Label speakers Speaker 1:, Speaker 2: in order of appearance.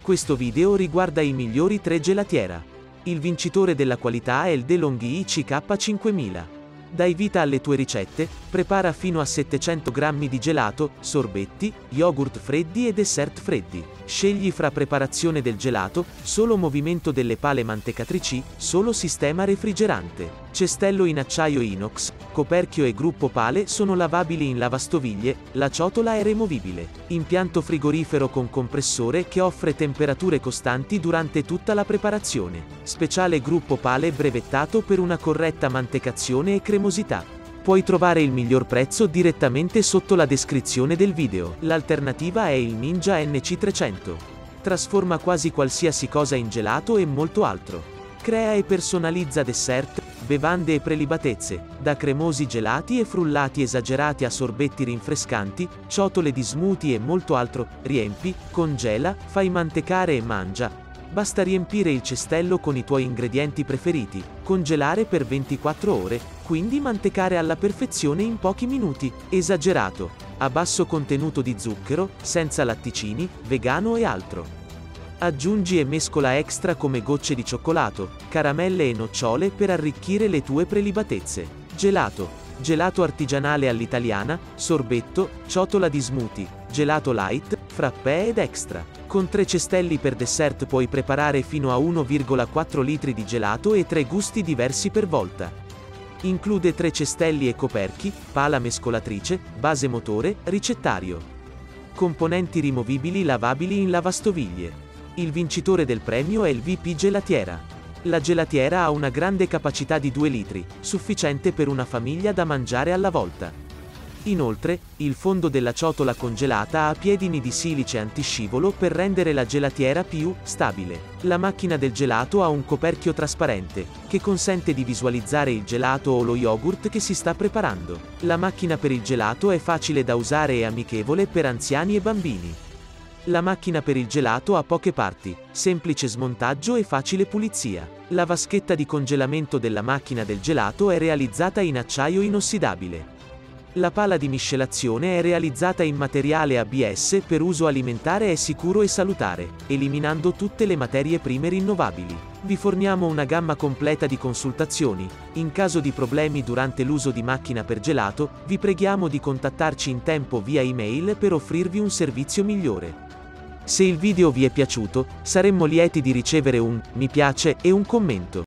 Speaker 1: Questo video riguarda i migliori 3 gelatiera. Il vincitore della qualità è il DeLonghi CK5000. Dai vita alle tue ricette, prepara fino a 700 g di gelato, sorbetti, yogurt freddi e dessert freddi. Scegli fra preparazione del gelato, solo movimento delle pale mantecatrici, solo sistema refrigerante. Cestello in acciaio inox, coperchio e gruppo pale sono lavabili in lavastoviglie, la ciotola è removibile. Impianto frigorifero con compressore che offre temperature costanti durante tutta la preparazione. Speciale gruppo pale brevettato per una corretta mantecazione e cremosità. Puoi trovare il miglior prezzo direttamente sotto la descrizione del video. L'alternativa è il Ninja NC300. Trasforma quasi qualsiasi cosa in gelato e molto altro. Crea e personalizza dessert, bevande e prelibatezze, da cremosi gelati e frullati esagerati a sorbetti rinfrescanti, ciotole di smoothie e molto altro. Riempi, congela, fai mantecare e mangia. Basta riempire il cestello con i tuoi ingredienti preferiti, congelare per 24 ore, quindi mantecare alla perfezione in pochi minuti. Esagerato, a basso contenuto di zucchero, senza latticini, vegano e altro. Aggiungi e mescola extra come gocce di cioccolato, caramelle e nocciole per arricchire le tue prelibatezze. Gelato. Gelato artigianale all'italiana, sorbetto, ciotola di smoothie, gelato light, frappè ed extra. Con 3 cestelli per dessert puoi preparare fino a 1,4 litri di gelato e 3 gusti diversi per volta. Include 3 cestelli e coperchi, pala mescolatrice, base motore, ricettario. Componenti rimovibili lavabili in lavastoviglie. Il vincitore del premio è il VP Gelatiera. La gelatiera ha una grande capacità di 2 litri, sufficiente per una famiglia da mangiare alla volta. Inoltre, il fondo della ciotola congelata ha piedini di silice antiscivolo per rendere la gelatiera più stabile. La macchina del gelato ha un coperchio trasparente, che consente di visualizzare il gelato o lo yogurt che si sta preparando. La macchina per il gelato è facile da usare e amichevole per anziani e bambini. La macchina per il gelato ha poche parti, semplice smontaggio e facile pulizia. La vaschetta di congelamento della macchina del gelato è realizzata in acciaio inossidabile. La pala di miscelazione è realizzata in materiale ABS per uso alimentare e sicuro e salutare, eliminando tutte le materie prime rinnovabili. Vi forniamo una gamma completa di consultazioni. In caso di problemi durante l'uso di macchina per gelato, vi preghiamo di contattarci in tempo via email per offrirvi un servizio migliore. Se il video vi è piaciuto, saremmo lieti di ricevere un mi piace e un commento.